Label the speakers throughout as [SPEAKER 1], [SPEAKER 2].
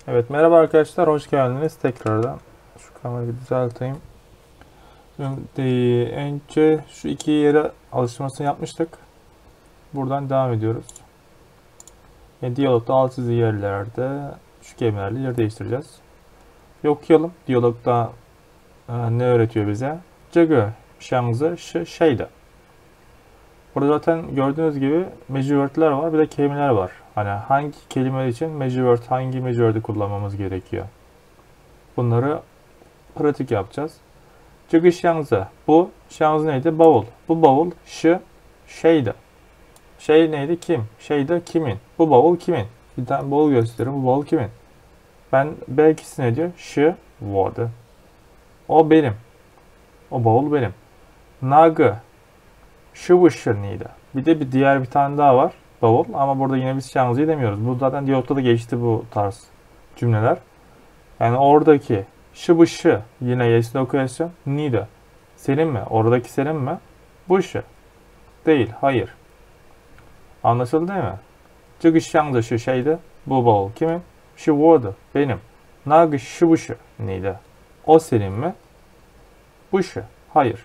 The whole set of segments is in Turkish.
[SPEAKER 1] Evet, merhaba arkadaşlar, hoş geldiniz tekrardan. Şu kamerayı bir düzelteyim. Şimdi önce şu iki yere alıştırmasını yapmıştık. Buradan devam ediyoruz. Diyalogda alt çizili yerlerde şu kelimelerle yer değiştireceğiz. Bir okuyalım. Diyalogda ne öğretiyor bize? 这个箱子是谁的? Burada zaten gördüğünüz gibi major word'ler var, bir de kelimeler var. Hani hangi kelime için major word, hangi major word'ı kullanmamız gerekiyor? Bunları pratik yapacağız. 这个箱子, bu 箱子 neydi? Bavul. Bu bavul şeydi. Şey neydi? Kim? Şeydi kimin? Bu bavul kimin? Bir tane bavul gösteriyorum. Bu bavul kimin? Ben belki ne diyor? 是我的. O benim. O bavul benim. 那个是不是你的? Bir de diğer bir tane daha var. Bavul. Ama burada yine biz 箱子 demiyoruz. Bu zaten diyalogta da geçti bu tarz cümleler. Yani oradaki 是不是 yine yes no question. 你的. Senin mi? Oradaki senin mi? Bu şu. Değil. Hayır. Anlaşıldı değil mi? 这个箱子是谁的? Bu bavul kimin? 是我的. Benim. 那个是不是你的? O senin mi? Bu şu. Hayır.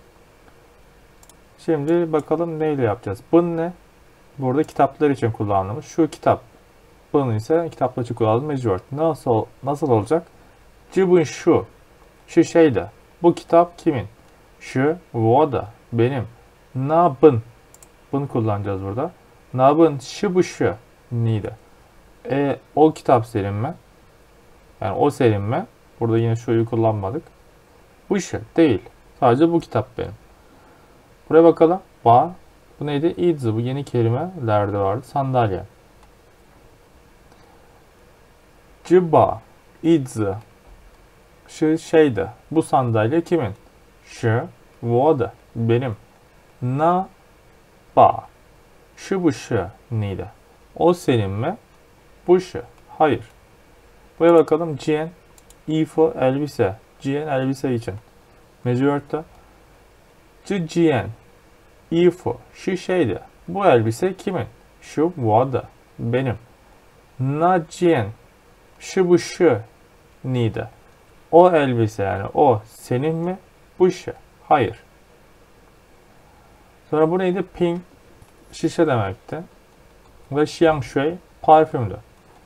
[SPEAKER 1] Şimdi bakalım neyle yapacağız? Bu ne? Burada kitaplar için kullandığımız şu kitap. Bunun ise kitaplar için kullandığımız major word. Nasıl olacak? 这本书是谁的? Bu kitap kimin? 是我的. Benim. 那本. Bunu kullanacağız burada. 那本是不是你的? O kitap senin mi? Yani o senin mi? Burada yine şuyu kullanmadık. Bu şu. Değil. Sadece bu kitap benim. Buraya bakalım. Ba. Bu neydi? İdzi. Bu yeni kelimelerde vardı. Sandalye. Ciba. İdzi. Şu şeydi. Bu sandalye kimin? Şu. O da. Benim. Na. Ba. Şu bu şu. Neydi? O senin mi? Bu şu. Hayır. Buraya bakalım. Cien. İfo elbise. Cien elbise için. Mecburda. Cien. İfo. Şu şeydi. Bu elbise kimin? Şu. O da. Benim. Na cien. Şu bu şu. Neydi? O elbise yani o senin mi? Bu şu. Hayır. Sonra bu neydi? Ping şişe demekti. Ve xiangshui parfümdü.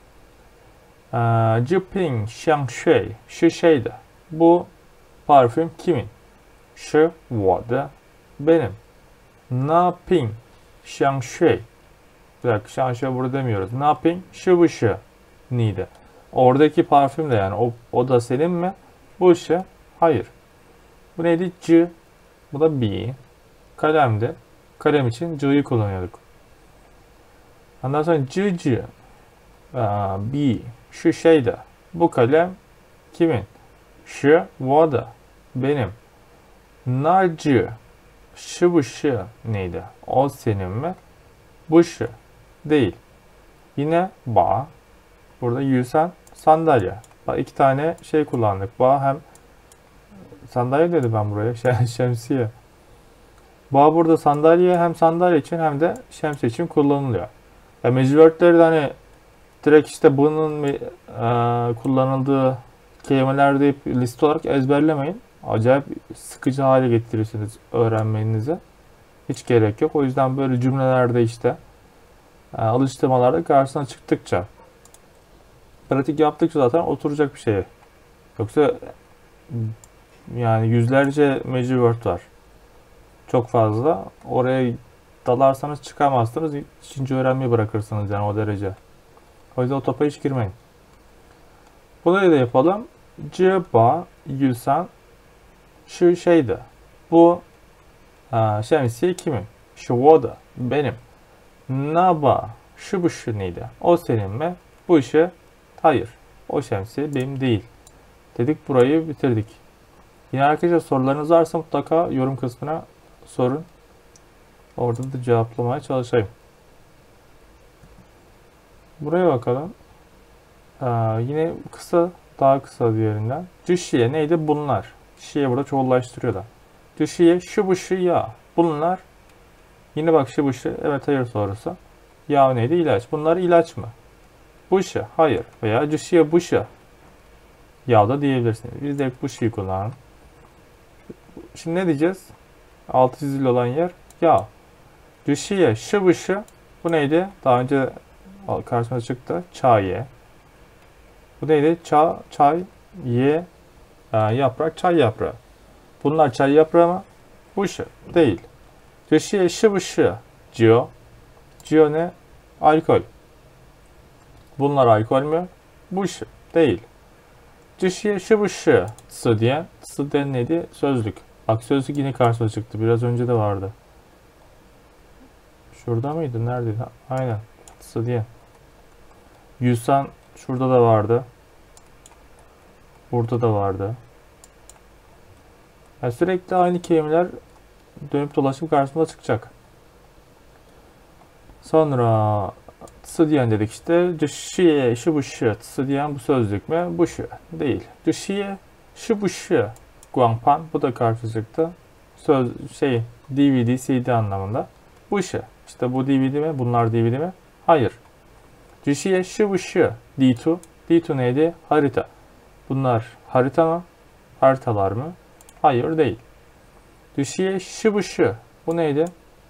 [SPEAKER 1] Jiping xiangshui şişeydi. Bu parfüm kimin? Shi wo de. Benim. Na ping xiangshui. Bir dakika xiangshui burada demiyoruz. Na ping shi bu shi. Neydi? Oradaki parfüm de yani o da senin mi? Bu işe hayır. Bu neydi? C. Bu da B. Kalemdi. Kalem için C'yi kullanıyorduk. Ondan sonra C. B. Şu şeyde. Bu kalem kimin? Shi wo da. Benim. Na C. Shi bu shi neydi? O senin mi? Bu shi. Değil. Yine ba. Burada yüzen sandalye. Bak iki tane şey kullandık. Ba hem sandalye dedi ben buraya. Şemsiye. Ba burada sandalye hem sandalye için hem de şemsiye için kullanılıyor. Ya mecburiyetleri de hani direkt işte bunun kullanıldığı kelimeler deyip liste olarak ezberlemeyin. Acayip sıkıcı hale getirirsiniz öğrenmenize. Hiç gerek yok. O yüzden böyle cümlelerde işte alıştırmalarda karşısına çıktıkça pratik yaptıkça zaten oturacak bir şey. Yoksa yani yüzlerce major word var. Çok fazla. Oraya dalarsanız çıkamazsınız. İkinci öğrenmeyi bırakırsınız yani o derece. O yüzden o topa hiç girmeyin. Burayı da yapalım. Ciba yüzen şu şeydi. Bu şemsiye kimin? Şu o da. Benim. Naba şu bu şu neydi? O senin mi? Bu işe hayır. O şemsiye benim değil. Dedik burayı bitirdik. Yine arkadaşlar sorularınız varsa mutlaka yorum kısmına sorun. Orada da cevaplamaya çalışayım. Buraya bakalım. Yine kısa, daha kısa diğerinden. Cüşiye neydi? Bunlar. Şiye burada çoğullaştırıyorlar. Cüşiye şu bu şu ya. Bunlar. Yine bak şu bu şu. Evet hayır sorusu. Ya neydi? İlaç. Bunlar ilaç mı? bu shi, hayır. Veya cüşiye bu shi. Ya da diyebilirsiniz. Biz de bu shi'yi kullanalım. Şimdi ne diyeceğiz? Altı çizili olan yer ya. Cüşiye shi bu shi. Bu neydi? Daha önce karşımıza çıktı. Çaye. Bu neydi? Çay, ye, yaprak, çay yaprağı. Bunlar çay yaprağı mı? Bu shi değil. Cüşiye shi bu shi. Cio. Cio ne? Alkol. Bunlar alkol mü? Bu shi değil. Cüşiye shi bu shi. Sı diyen. Sı diyen neydi? Sözlük. Bak sözlük yine karşıma çıktı. Biraz önce de vardı. Şurada mıydı? Neredeydi? Aynen. Sı diyen. Yusan şurada da vardı. Burada da vardı. Yani sürekli aynı kelimeler dönüp dolaşıp karşımıza çıkacak. Sonra tısı diyen dedik işte. Cüşiye şu bu şu. Tısı diyen bu sözlük mü? Bu şu. Değil. Cüşiye şu bu şu. Guangpan. Bu da karşı çıktı. DVD, CD anlamında. Bu şu. İşte bu DVD mi? Bunlar DVD mi? Hayır. Cüşiye şu bu şu. D2. D2 neydi? Harita. Bunlar harita mı? Haritalar mı? Hayır değil. Cüşiye şu bu şu. Bu neydi?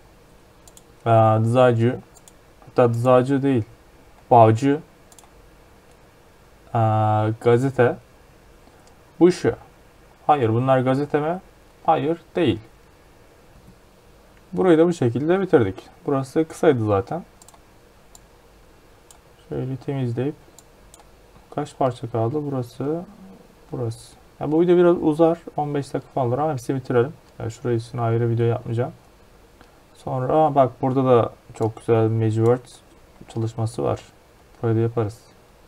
[SPEAKER 1] Dızacı. Hatta dızacı değil. Bağcı. Gazete. Bu şu. Hayır bunlar gazete mi? Hayır değil. Burayı da bu şekilde bitirdik. Burası kısaydı zaten. Şöyle temizleyip kaç parça kaldı? Burası. Ya bu video biraz uzar. 15 dakika falan olur ama hepsini bitirelim. Yani şurayı için ayrı video yapmayacağım. Sonra bak burada da çok güzel Magic Words çalışması var. Burayı da yaparız.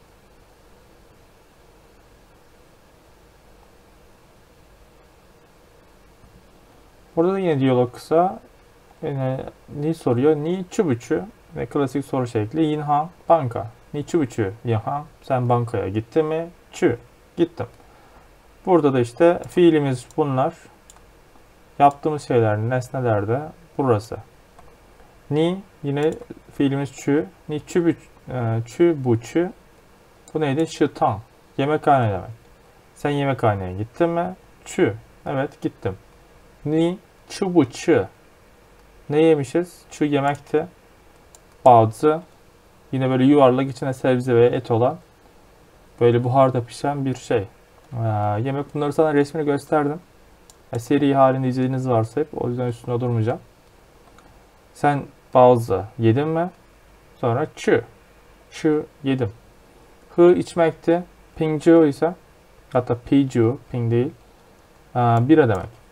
[SPEAKER 1] Burada da yine diyalog kısa. Yine ni soruyor. Ni çubuçu ve klasik soru şekli. Yinhan banka. Ni çubuçu yinhan. Sen bankaya gittin mi? Çü. Gittim. Burada da işte fiilimiz bunlar. Yaptığımız şeyler nesnelerde burası. Ni yine fiilimiz çü. Ni çubuçu. Bu neydi? Şıtan. Yemekhane demek. Sen yemekhaneye gittin mi? Çü. Evet gittim. Ni çubuçu. Ne yemişiz? Çu yemekti. Bazı. Yine böyle yuvarlak içine sebze ve et olan böyle buharda pişen bir şey. Yemek bunları sana resmini gösterdim. Seri halinde izlediğiniz varsa hep o yüzden üstüne durmayacağım. Sen bazı yedin mi? Sonra çu yedim. Hı içmekti. Pingju ise hatta piju, ping değil. Bira demek.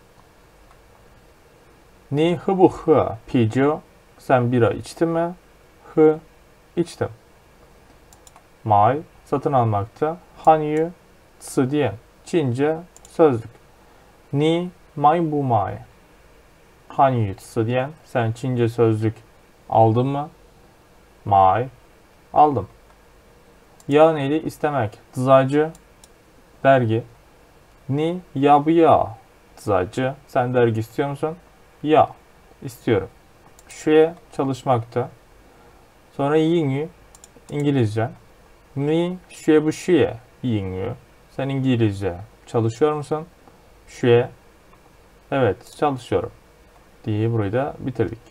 [SPEAKER 1] Ni hı bu hı piju. Sen bira içtin mi? Hı içtim. Mai satın almakta. Hanyu sı diye. Çince sözlük. Ni mai bu mai. Hanyu sı diyen. Sen Çince sözlük aldın mı? Mai. Aldım. Ya neydi? İstemek. Dızacı. Dergi. Ni ya bu ya. Dızacı. Sen dergi istiyor musun? Ya. İstiyorum. Şuya çalışmakta. Sonra yingyu. İngilizce. Ni şuya bu şuya. Yingyu. Sen İngilizce çalışıyor musun? Şuya. Evet çalışıyorum. Diye burayı da bitirdik.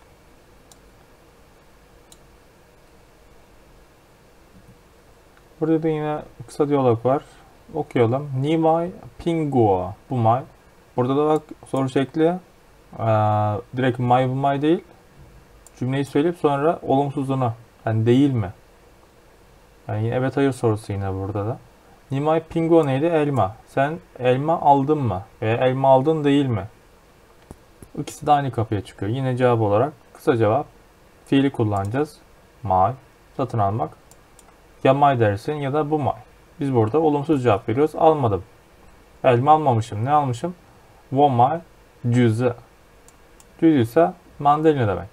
[SPEAKER 1] Burada da yine kısa diyalog var. Okuyalım. Ni mai pinguo bu mai. Burada da bak soru şekli direkt mai bu mai değil. Cümleyi söyleyip sonra olumsuzluğunu. Yani değil mi? Yani yine evet hayır sorusu yine burada da. Ni mai pinguo neydi? Elma. Sen elma aldın mı? Veya elma aldın değil mi? İkisi de aynı kapıya çıkıyor. Yine cevap olarak kısa cevap. Fiili kullanacağız. Mai. Satın almak. Ya may dersin ya da bu may. Biz burada olumsuz cevap veriyoruz. Almadım. Elma almamışım. Ne almışım? Wo may cüzü. Cüzü ise mandalina demek.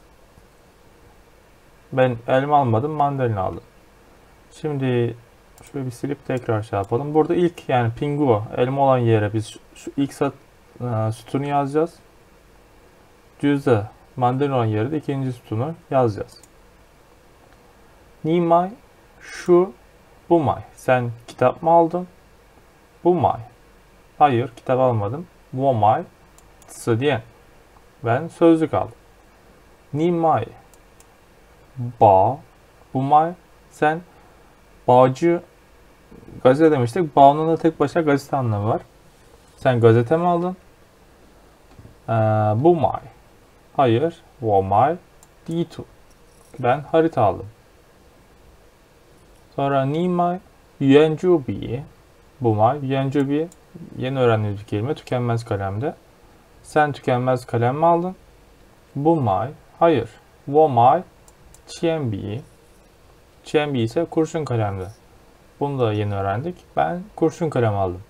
[SPEAKER 1] Ben elma almadım. Mandalina aldım. Şimdi şöyle bir silip tekrar şey yapalım. Burada ilk yani pinguo elma olan yere biz şu ilk sütunu yazacağız. Cüzü mandalina olan yere de ikinci sütunu yazacağız. Ni may Şu bu may. Sen kitap mı aldın? Bu may. Hayır, kitap almadım. Bu may. Diyen. Ben sözlük aldım. Ni may. Bağ. Bu may. Sen bağcı gazete demiştik. Bağ'ın da tek başına gazete anlamı var. Sen gazete mi aldın? Bu may. Hayır. Bu may. Ditu. Ben harita aldım. Sonra ni may. Yuancubi. Bu may. Yuancubi. Yeni öğrendiğimiz bir kelime. Tükenmez kalemde. Sen tükenmez kalem mi aldın? Bu may. Hayır. Bu may. Qianbi. Qianbi ise kurşun kalemde. Bunu da yeni öğrendik. Ben kurşun kalem aldım.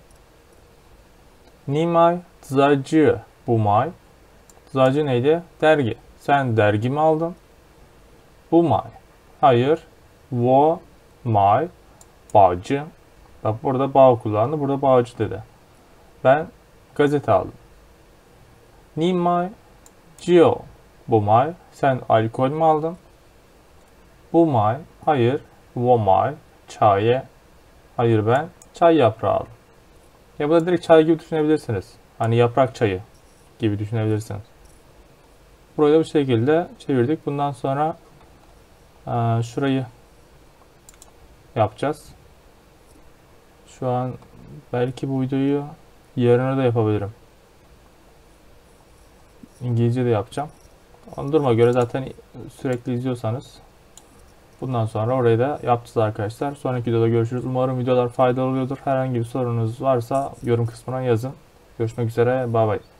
[SPEAKER 1] Ni may. Zacı. Bu may. Zacı neydi? Dergi. Sen dergi mi aldın? Bu may. Hayır. Wo may. Bağcı. Bak burada bağ kullandı. Burada bağcı dedi. Ben gazete aldım. Ni may. Jiu. Bu may. Sen alkol mü aldın? Bu may. Hayır. Wo may. Çay. Hayır ben çay yaprağı aldım. Ya bu da direkt çay gibi düşünebilirsiniz. Hani yaprak çayı gibi düşünebilirsiniz. Burayı da bu şekilde çevirdik. Bundan sonra şurayı yapacağız. Şu an belki bu videoyu yarına da yapabilirim. İngilizce de yapacağım. Duruma göre zaten sürekli izliyorsanız bundan sonra orayı da yapacağız arkadaşlar. Sonraki videoda görüşürüz. Umarım videolar faydalı oluyordur. Herhangi bir sorunuz varsa yorum kısmına yazın. Görüşmek üzere. Bye bye.